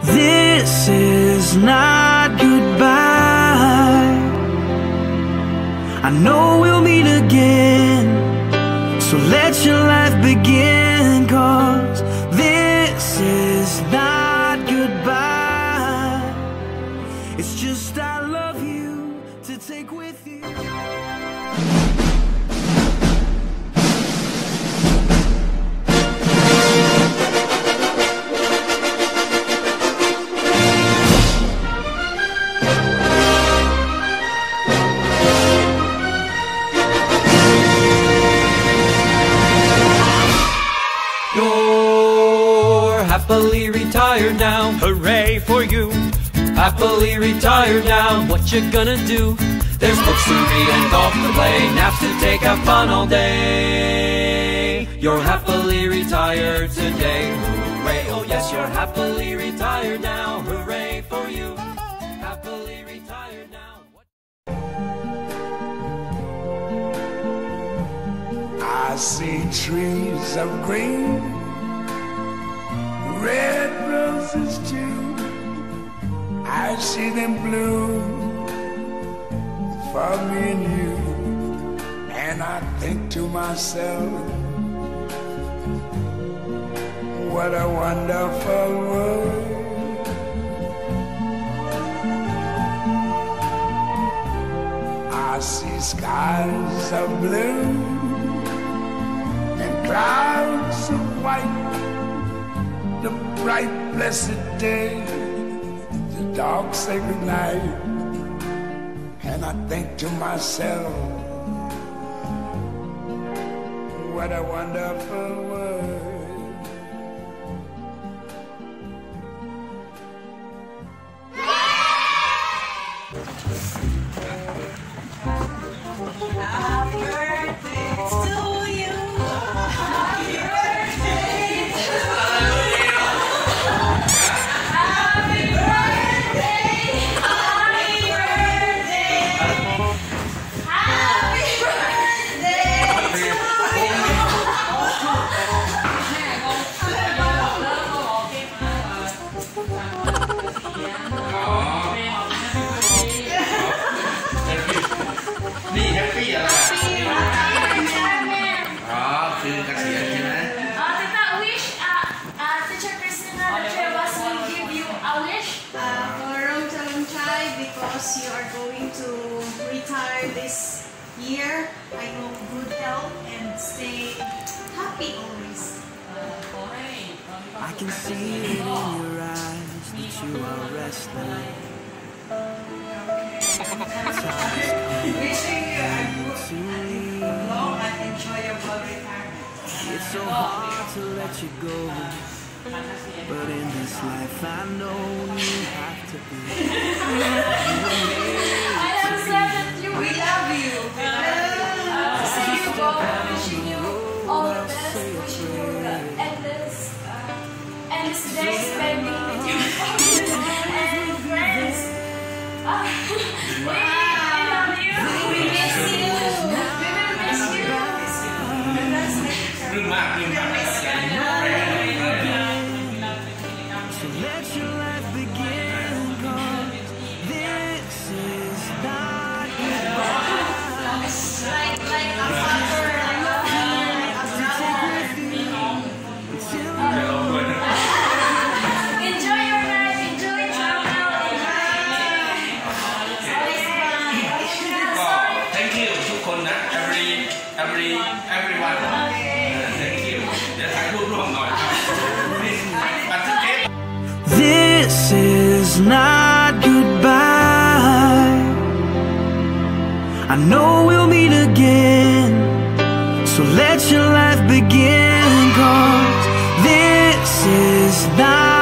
This is not goodbye. I know we'll meet again, so let your life begin. 'Cause this is not goodbye. It's just I love you to take with you. Happily retired now, hooray for you. Happily retired now, what you gonna do? There's books to read and golf to play, naps to take, have fun all day. You're happily retired today, hooray. Oh yes, you're happily retired now, hooray for you. Happily retired now. I see trees of green, red roses too. I see them bloom for me and you. And I think to myself, what a wonderful world. I see skies of blue and clouds of white, the bright blessed day, the dark sacred night. And I think to myself, what a wonderful world. Happy birthday to you. Happy birthday to you. Happy birthday. Happy birthday. Happy birthday to you. นี่แฮปปี้อะไรอ๋อคือเกษียณใช่ไหม Tita, wish, Teacher Christina, the three of us will give you a wish. For Rung Chalomchai, because you are going to retire this year, I hope good health and stay happy always. I can see it in your eyes that you are resting. Wishing you a good, long and enjoyable retirement. It's so hard to let you go, but in this life I know you have to be. I have said that you We love you. see you go, wishing you all the best, wishing you the endless day spending with your family and friends. We love you. We miss you. We will miss you. Rung มากร So let your life begin, 'cause this is not goodbye. Like a father, like a brother, like a brother. Enjoy your life. Enjoy travel. ก็ thank you ทุกคนนะ everyone thank you เดี๋ยวถ่ายรูปร่วมหน่อยครับนี่บันทึกเทป This is not goodbye. I know we'll meet again, so let your life begin. 'Cause this is not